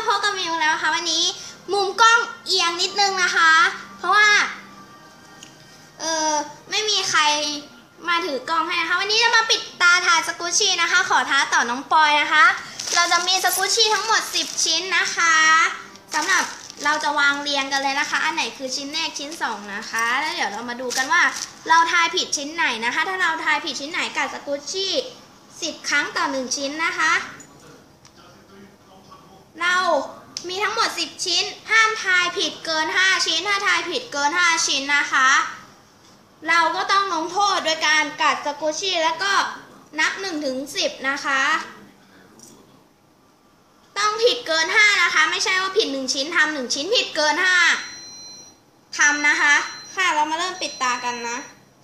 พบกับมิวแล้วค่ะวันนี้มุมกล้องเอียงนิดนึงนะคะเพราะว่าไม่มีใครมาถือกล้องให้นะคะวันนี้จะมาปิดตาถ่ายสกูชี่นะคะขอท้าต่อน้องปอยนะคะเราจะมีสกูชี่ทั้งหมด10ชิ้นนะคะสำหรับเราจะวางเรียงกันเลยนะคะอันไหนคือชิ้นแรกชิ้น2นะคะแล้วเดี๋ยวเรามาดูกันว่าเราทายผิดชิ้นไหนนะคะถ้าเราทายผิดชิ้นไหนกัดสกูชี่10 ครั้งต่อ1ชิ้นนะคะเรามีทั้งหมด10ชิ้นห้ามทายผิดเกิน5ชิ้นถ้าทายผิดเกิน5ชิ้นนะคะเราก็ต้องลงโทษโดยการกัดสกูชี่แล้วก็นับ1 ถึง 10นะคะต้องผิดเกิน5นะคะไม่ใช่ว่าผิด1ชิ้นทำ1ชิ้นผิดเกิน5ทำนะคะค่ะเรามาเริ่มปิดตากันนะ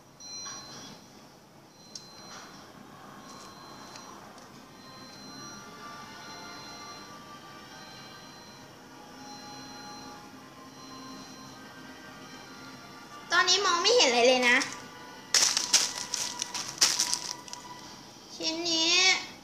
ตอนนี้มองไม่เห็นอะไรเลยนะชิ้นนี้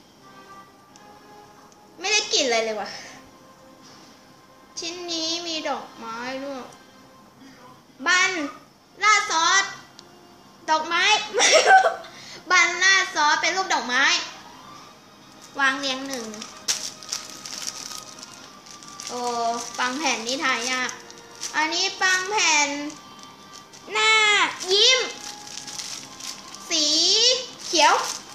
ไม่ได้กลิ่นอะไรเลยว่ะชิ้นนี้มีดอกไม้ด้วยบันราดซอสดอกไม้บันราดซอสเป็นรูปดอกไม้วางเรียง1โอ้ปังแผ่นนี้ถ่ายยากอันนี้ปังแผ่นหน้ายิ้มสีเขียว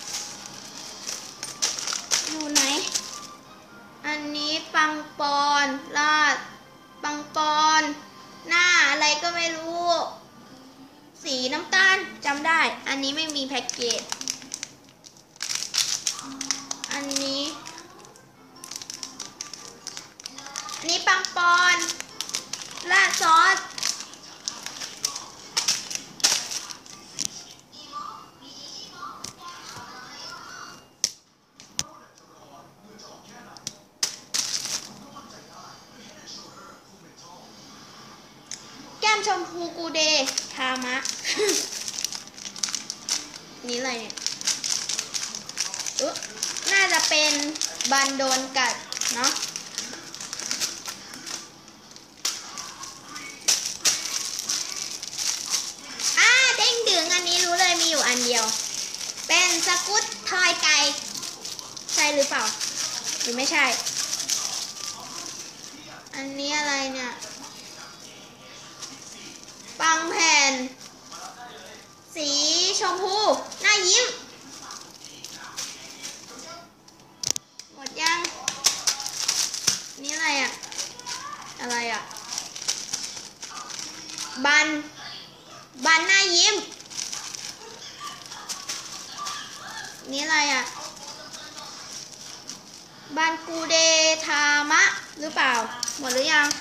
อยู่ไหนอันนี้ปังปอนราดปังปอนหน้าอะไรก็ไม่รู้สีน้ำตาลจำได้อันนี้ไม่มีแพ็กเกจอันนี้ปังปอนราดซอสชมพูกูเดทามะ นี่อะไรเนี่ยน่าจะเป็นบันโดนกัดเนาะเด้งดึงอันนี้รู้เลยมีอยู่อันเดียวเป็นสกุตทอยไก่ใช่หรือเปล่าหรือไม่ใช่อันนี้อะไรเนี่ยปังแผ่นสีชมพูหน้ายิ้มหมดยังนี่อะไรอ่ะบันหน้ายิ้มนี่อะไรอ่ะบันกูเดทามะหรือเปล่าหมดหรือยัง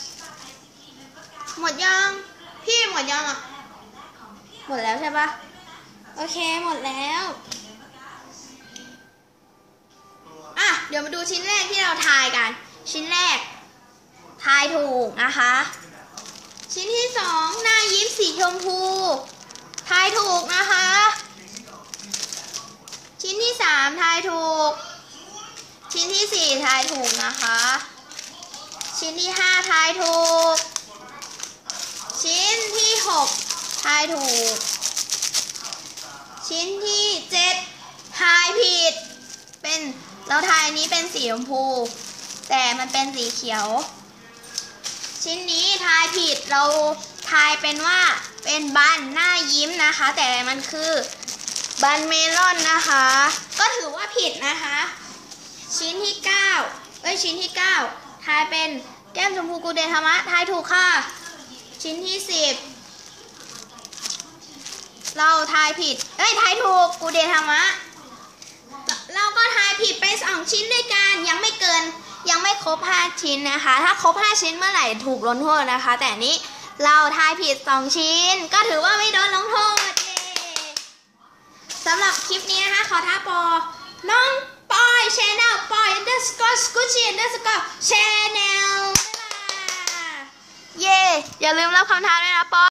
หมดยังพี่หมดยังอ่ะหมดแล้วใช่ปะโอเคหมดแล้วเดี๋ยวมาดูชิ้นแรกที่เราทายกันชิ้นแรกทายถูกนะคะชิ้นที่2หน้ายิ้มสีชมพูทายถูกนะคะชิ้นที่3ทายถูกชิ้นที่4ทายถูกนะคะชิ้นที่5ทายถูกชิ้นที่6ทายถูกชิ้นที่7ทายผิดเป็นเราทายนี้เป็นสีชมพูแต่มันเป็นสีเขียวชิ้นนี้ทายผิดเราทายเป็นว่าเป็นบันหน้ายิ้มนะคะแต่มันคือบันเมลอนนะคะก็ถือว่าผิดนะคะชิ้นที่ชิ้นที่9ทายเป็นแก้มชมพูกูเดทามะทายถูกค่ะชิ้นที่10เราทายผิดทายถูกกูเดทามะเราก็ทายผิดไป2ชิ้นด้วยกันยังไม่ครบ5ชิ้นนะคะถ้าครบ5ชิ้นเมื่อไหร่ถูกลงโทษนะคะแต่นี้เราทายผิด2ชิ้นก็ถือว่าไม่โดนลงโทษสำหรับคลิปนี้นะคะขอท้าปอน้องปอยชแนลปอย _scucci_ channel เย่อย่าลืมรับคำท้าด้วยนะปอ